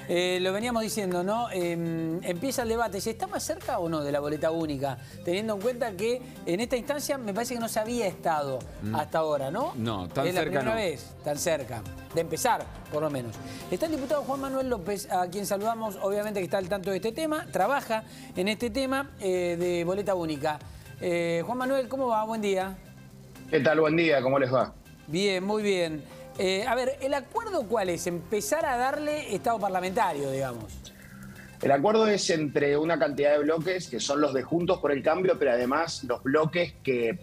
Lo veníamos diciendo, ¿no? Empieza el debate. ¿Se está más cerca o no de la boleta única? Teniendo en cuenta que en esta instancia me parece que no se había estado hasta ahora, ¿no? No, tan es cerca la primera no. vez, tan cerca. De empezar, por lo menos. Está el diputado Juan Manuel López, a quien saludamos, obviamente que está al tanto de este tema, trabaja en este tema de boleta única. Juan Manuel, ¿cómo va? Buen día. ¿Qué tal? Buen día, ¿cómo les va? Bien, muy bien. A ver, ¿el acuerdo cuál es? Empezar a darle estado parlamentario, digamos. El acuerdo es entre una cantidad de bloques que son los de Juntos por el Cambio, pero además los bloques que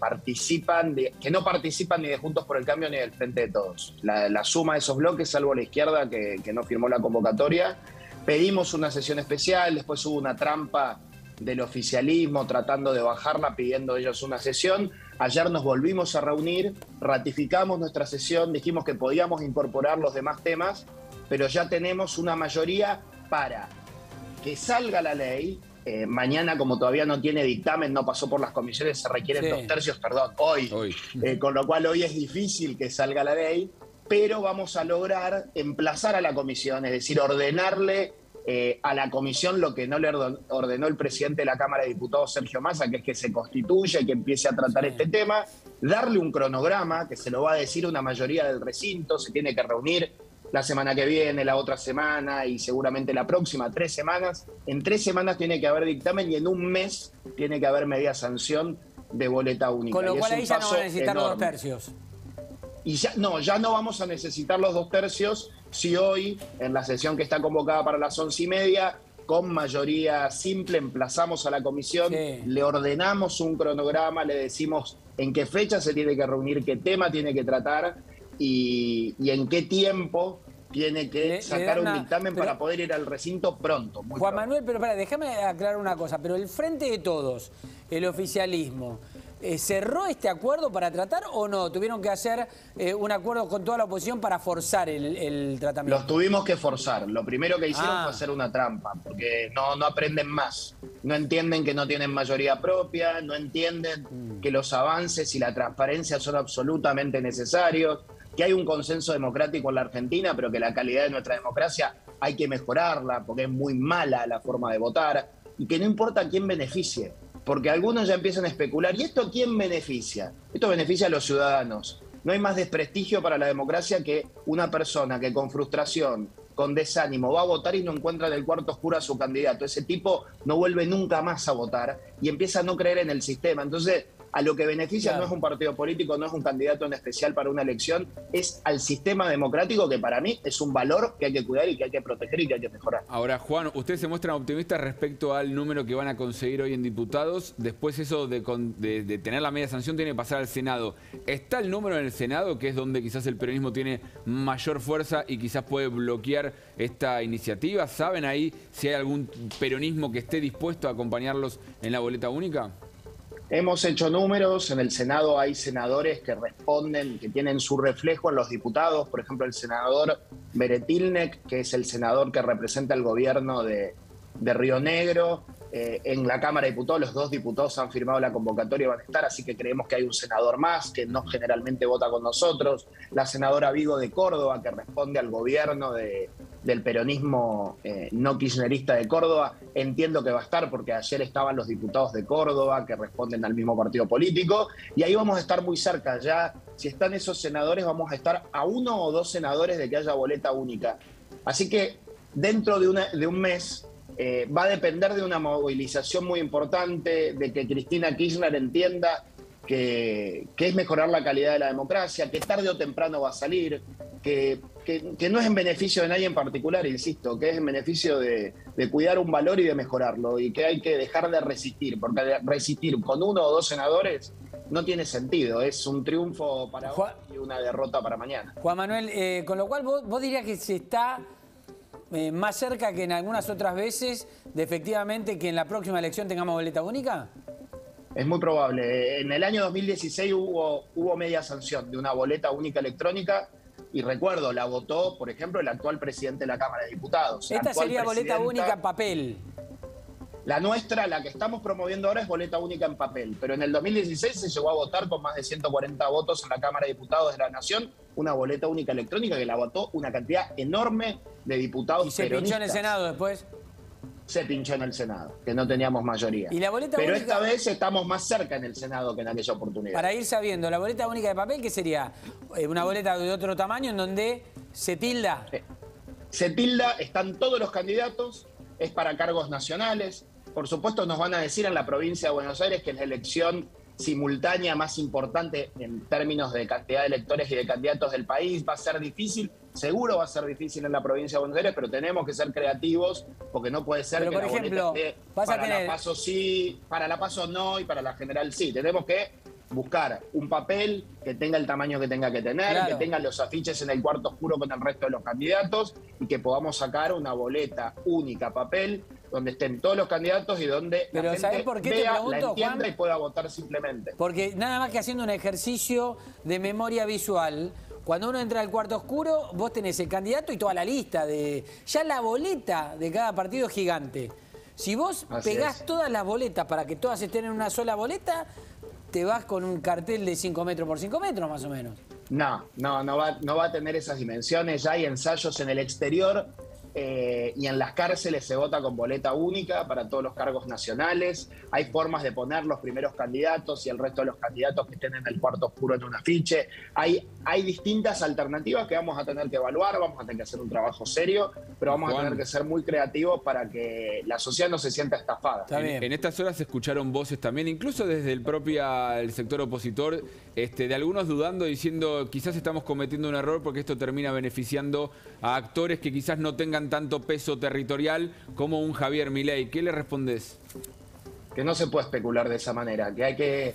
no participan ni de Juntos por el Cambio ni del Frente de Todos. La suma de esos bloques, salvo la izquierda que no firmó la convocatoria. Pedimos una sesión especial, después hubo una trampa del oficialismo tratando de bajarla, pidiendo ellos una sesión. Ayer nos volvimos a reunir, ratificamos nuestra sesión, dijimos que podíamos incorporar los demás temas, pero ya tenemos una mayoría para que salga la ley. Mañana, como todavía no tiene dictamen, no pasó por las comisiones, se requieren 2 tercios, perdón, hoy. Con lo cual hoy es difícil que salga la ley, pero vamos a lograr emplazar a la comisión, es decir, ordenarle a la comisión lo que no le ordenó el presidente de la Cámara de Diputados, Sergio Massa, que es que se constituya y que empiece a tratar este tema, darle un cronograma que se lo va a decir una mayoría del recinto, se tiene que reunir la semana que viene, la otra semana y seguramente la próxima, 3 semanas. En 3 semanas tiene que haber dictamen y en un mes tiene que haber media sanción de boleta única. Con lo cual ahí ya no van a necesitar los 2 enorme. tercios. Y ya no vamos a necesitar los 2 tercios si hoy, en la sesión que está convocada para las 11:30, con mayoría simple, emplazamos a la comisión, le ordenamos un cronograma, le decimos en qué fecha se tiene que reunir, qué tema tiene que tratar y en qué tiempo tiene que sacar un dictamen para poder ir al recinto pronto. Juan Manuel, pero déjame aclarar una cosa, pero el Frente de Todos, el oficialismo, ¿cerró este acuerdo para tratar o no? ¿Tuvieron que hacer un acuerdo con toda la oposición para forzar el tratamiento? Los tuvimos que forzar. Lo primero que hicieron fue hacer una trampa, porque no aprenden más. No entienden que no tienen mayoría propia, no entienden que los avances y la transparencia son absolutamente necesarios, que hay un consenso democrático en la Argentina, pero que la calidad de nuestra democracia hay que mejorarla, porque es muy mala la forma de votar, y que no importa quién beneficie. Porque algunos ya empiezan a especular. ¿Y esto quién beneficia? Esto beneficia a los ciudadanos. No hay más desprestigio para la democracia que una persona que con frustración, con desánimo, va a votar y no encuentra en el cuarto oscuro a su candidato. Ese tipo no vuelve nunca más a votar y empieza a no creer en el sistema. Entonces, a lo que beneficia no es un partido político, no es un candidato en especial para una elección, es al sistema democrático, que para mí es un valor que hay que cuidar y que hay que proteger y que hay que mejorar. Ahora, Juan, ustedes se muestran optimistas respecto al número que van a conseguir hoy en diputados. Después eso de tener la media sanción tiene que pasar al Senado. ¿Está el número en el Senado, que es donde quizás el peronismo tiene mayor fuerza y quizás puede bloquear esta iniciativa? ¿Saben ahí si hay algún peronismo que esté dispuesto a acompañarlos en la boleta única? Hemos hecho números, en el Senado hay senadores que responden, que tienen su reflejo en los diputados, por ejemplo el senador Beretilnek, que es el senador que representa el gobierno de Río Negro. En la Cámara de Diputados los 2 diputados han firmado la convocatoria y van a estar, así que creemos que hay un senador más que no generalmente vota con nosotros. La senadora Vigo de Córdoba, que responde al gobierno del peronismo no kirchnerista de Córdoba, entiendo que va a estar porque ayer estaban los diputados de Córdoba que responden al mismo partido político y ahí vamos a estar muy cerca. Ya si están esos senadores vamos a estar a 1 o 2 senadores de que haya boleta única. Así que dentro de un mes va a depender de una movilización muy importante, de que Cristina Kirchner entienda que es mejorar la calidad de la democracia, que tarde o temprano va a salir, que no es en beneficio de nadie en particular, insisto, que es en beneficio de cuidar un valor y de mejorarlo, y que hay que dejar de resistir, porque resistir con 1 o 2 senadores no tiene sentido, es un triunfo para hoy y una derrota para mañana. Juan Manuel, con lo cual vos dirías que se está más cerca que en algunas otras veces de efectivamente que en la próxima elección tengamos boleta única. Es muy probable. En el año 2016 hubo media sanción de una boleta única electrónica y recuerdo, la votó, por ejemplo, el actual presidente de la Cámara de Diputados. Esta sería boleta única en papel. La nuestra, la que estamos promoviendo ahora, es boleta única en papel, pero en el 2016 se llegó a votar con más de 140 votos en la Cámara de Diputados de la Nación una boleta única electrónica que la votó una cantidad enorme de diputados ¿Y se peronistas. pinchó en el Senado después? Se pinchó en el Senado, que no teníamos mayoría. ¿Y la boleta Pero única? esta vez estamos más cerca en el Senado que en aquella oportunidad. Para ir sabiendo, la boleta única de papel, ¿qué sería? Una boleta de otro tamaño en donde se tilda. Se tilda, están todos los candidatos, es para cargos nacionales. Por supuesto nos van a decir en la provincia de Buenos Aires que es la elección simultánea más importante en términos de cantidad de electores y de candidatos del país. Va a ser difícil, seguro va a ser difícil en la provincia de Buenos Aires, pero tenemos que ser creativos porque no puede ser pero que por la ejemplo, boleta esté vas a para tener... la PASO sí, para la PASO no y para la general sí. Tenemos que buscar un papel que tenga el tamaño que tenga que tener, claro, que tenga los afiches en el cuarto oscuro con el resto de los candidatos y que podamos sacar una boleta única papel donde estén todos los candidatos y donde pero la ¿sabés gente por qué te vea, pregunto, la entienda Juan? y pueda votar simplemente. Porque nada más que haciendo un ejercicio de memoria visual, cuando uno entra al cuarto oscuro, vos tenés el candidato y toda la lista de... Ya la boleta de cada partido es gigante. Si vos pegás todas las boletas para que todas estén en una sola boleta, te vas con un cartel de 5 metros por 5 metros más o menos. No va a tener esas dimensiones. Ya hay ensayos en el exterior y en las cárceles se vota con boleta única para todos los cargos nacionales. Hay formas de poner los primeros candidatos y el resto de los candidatos que estén en el cuarto oscuro en un afiche. Hay distintas alternativas que vamos a tener que evaluar, vamos a tener que hacer un trabajo serio, pero vamos a tener que ser muy creativos para que la sociedad no se sienta estafada. En estas horas se escucharon voces también, incluso desde el sector opositor, de algunos dudando, diciendo quizás estamos cometiendo un error porque esto termina beneficiando a actores que quizás no tengan tanto peso territorial como un Javier Milei. ¿Qué le respondés? Que no se puede especular de esa manera, que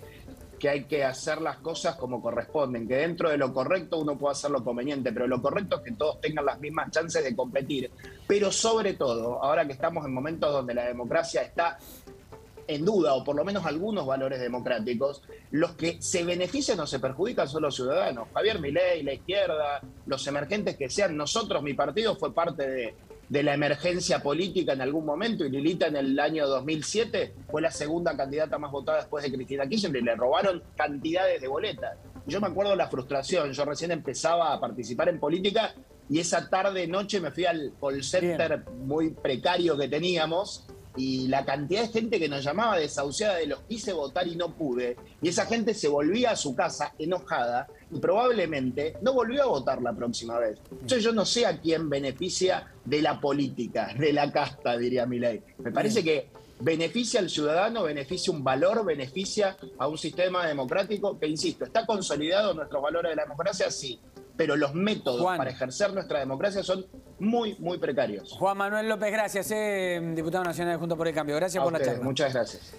hay que hacer las cosas como corresponden, que dentro de lo correcto uno puede hacer lo conveniente, pero lo correcto es que todos tengan las mismas chances de competir. Pero sobre todo, ahora que estamos en momentos donde la democracia está en duda, o por lo menos algunos valores democráticos, los que se benefician o se perjudican son los ciudadanos. Javier Milei, la izquierda, los emergentes que sean. Nosotros, mi partido, fue parte de la emergencia política en algún momento, y Lilita en el año 2007 fue la segunda candidata más votada después de Cristina Kirchner y le robaron cantidades de boletas. Yo me acuerdo de la frustración, yo recién empezaba a participar en política y esa tarde-noche me fui al call center muy precario que teníamos, y la cantidad de gente que nos llamaba desahuciada de los quise votar y no pude, y esa gente se volvía a su casa enojada y probablemente no volvió a votar la próxima vez. Entonces yo no sé a quién beneficia de la política, de la casta, diría Milei. Me parece que beneficia al ciudadano, beneficia un valor, beneficia a un sistema democrático que, insisto, está consolidado en nuestros valores de la democracia, sí, pero los métodos para ejercer nuestra democracia son muy, muy precarios. Juan Manuel López, gracias, diputado nacional de Juntos por el Cambio. Gracias por la charla. Muchas gracias.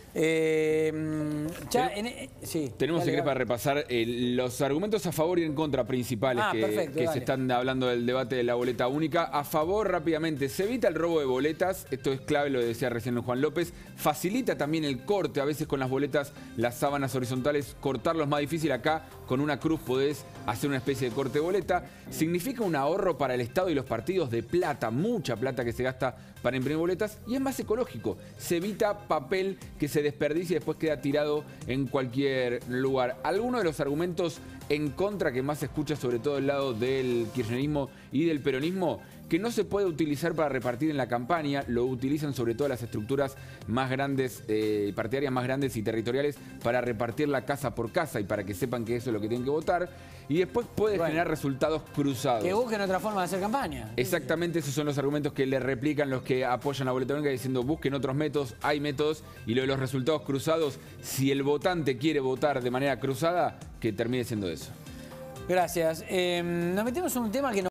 Tenemos que para repasar los argumentos a favor y en contra principales que se están hablando del debate de la boleta única. A favor, rápidamente, se evita el robo de boletas, esto es clave, lo decía recién Juan López, facilita también el corte, a veces con las boletas, las sábanas horizontales, cortarlo es más difícil. Acá con una cruz podés hacer una especie de corte de boleta. Significa un ahorro para el Estado y los partidos de plata, mucha plata que se gasta para imprimir boletas, y es más ecológico. Se evita papel que se desperdicia y después queda tirado en cualquier lugar. Algunos de los argumentos en contra que más se escucha, sobre todo del lado del kirchnerismo y del peronismo, que no se puede utilizar para repartir en la campaña, lo utilizan sobre todo las estructuras más grandes, partidarias más grandes y territoriales, para repartirla casa por casa y para que sepan que eso es lo que tienen que votar, y después puede generar resultados cruzados. Que busquen otra forma de hacer campaña. Exactamente, esos son los argumentos que le replican los que apoyan la boleta única, diciendo busquen otros métodos, hay métodos, y lo de los resultados cruzados, si el votante quiere votar de manera cruzada, que termine siendo eso. Gracias. Nos metemos en un tema que